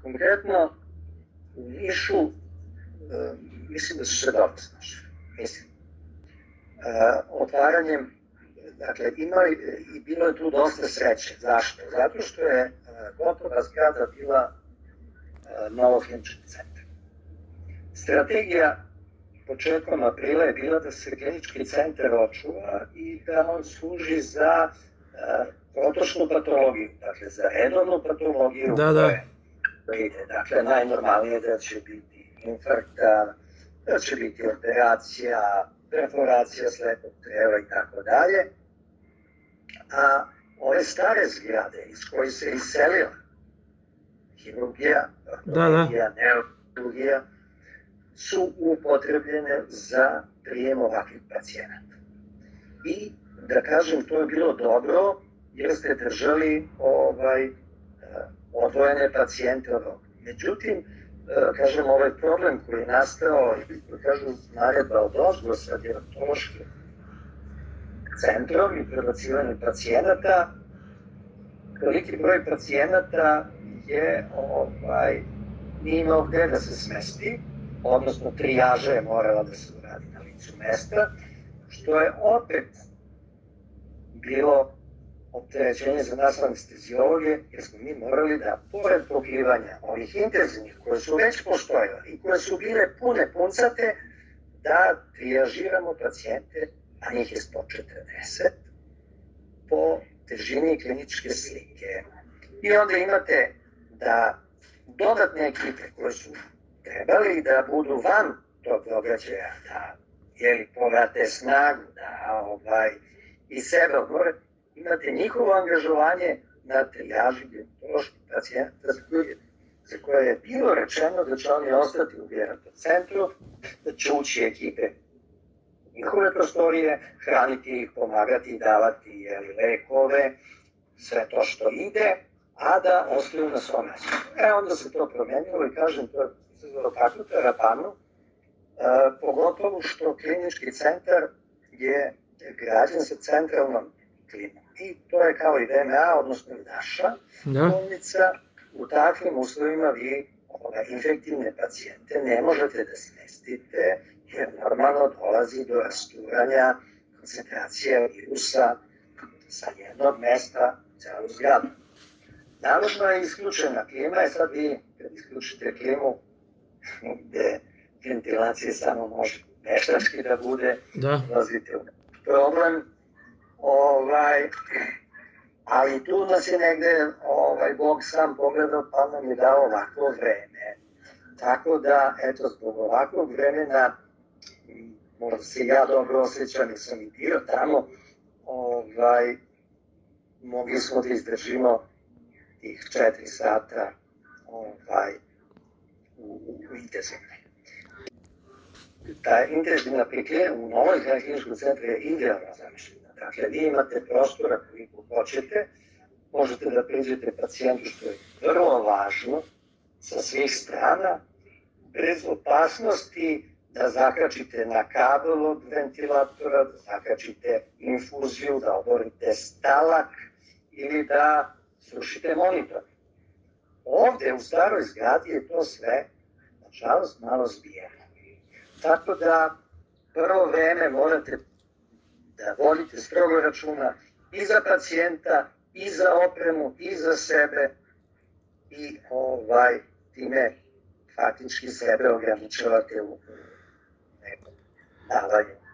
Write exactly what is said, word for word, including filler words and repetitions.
konkretno u Nišu, mislim da su se dobro snašli, mislim. Otvaranjem, dakle, imali, i bilo je tu dosta sreće. Zašto? Zato što je gotova zgrada bila novo klinički centar. Strategija početkom aprila je bila da se klinički centar očuva i da on služi za protočnu patologiju, dakle za redovnu patologiju da, da. koja ide. Dakle, najnormalnije da će biti infarkta, da će biti operacija, perforacija slepog creva i tako dalje. A ove stare zgrade iz kojih se iselila hirurgija, ortopedija, neurohirurgija, su upotrebljene za prijem ovakvih pacijenata. I, da kažem, to je bilo dobro, jer ste držali ovaj, odvojene pacijente od ovog. Međutim, kažem, ovaj problem koji je nastao, kažu, naredba od ozgo sa gerontološkim centrom i prebacivanje pacijenata, veliki broj pacijenata je ovaj, nije imao gde da se smesti, odnosno trijaža je morala da se uradi na licu mesta, što je opet bilo opterećenje za nas anestezijologe, jer smo mi morali da, pored pokrivanja ovih intenzivnih, koje su već postojale i koje su bile pune puncate, da trijažiramo pacijente, a njih je sto četrdeset, po težini kliničke slike. I onda imate da dodatne ekipe koje su trebali da budu van tog događaja, da jeli, povrate snagu, da ovaj, i sebe odmore, imate njihovo angažovanje na trijaži gerontoloških pacijenta za koje je bilo rečeno da će oni ostati u geronto centru, da će ući ekipe njihove prostorije, hraniti ih, pomagati, davati jeli, lekove, sve to što ide, a da ostaju na svom mjestu. E, onda se to promenilo i kažem, to je izazvalo takvu terapanu, e, pogotovo što klinički centar je građen sa centralnom klimom. I to je kao i D M A, odnosno i naša da. bolnica. U takvim uslovima vi ove, infektivne pacijente ne možete da smestite, jer normalno dolazi do rasturanja koncentracije virusa sa jednog mesta u celu zgradu. Naravno je isključena klima i sad vi kad isključite klimu gde ventilacija samo može veštački da bude, da. dolazite u problem, ovaj, ali tu nas je negde ovaj, Bog sam pogledao pa nam je dao ovakvo vreme. Tako da, eto, zbog ovakvog vremena, možda se ja dobro osjećam jer sam i bio tamo, ovaj, mogli smo da izdržimo tih četiri sata ovaj, u, u intenzivnoj. Ta intenzivna priklina u novoj kliničkom centru je idealno zamišljena. Dakle, vi imate prostora koliko hoćete, možete da priđete pacijentu, što je vrlo važno, sa svih strana, bez opasnosti da zakačite na kabel od ventilatora, da zakačite infuziju, da oborite stalak ili da srušite monitor. Ovde u staroj zgradi je to sve, nažalost, malo zbijeno. Tako da prvo vreme morate da vodite strogo računa i za pacijenta, i za opremu, i za sebe i ovaj, time faktički sebe ograničavate u nekom davanju